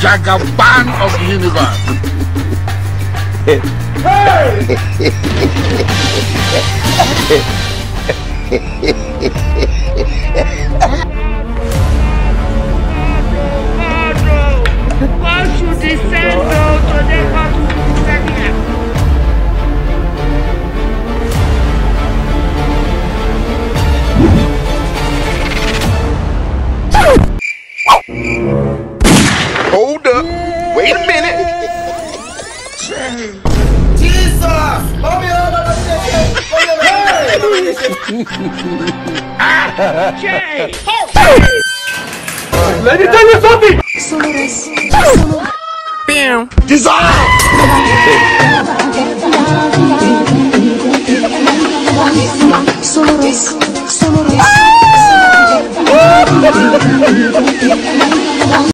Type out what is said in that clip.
Jagaban of the universe. Why should they send out to the Hold up. Wait a minute. Jesus! Jay! Let me tell you something! Bam. Dissolve! Solo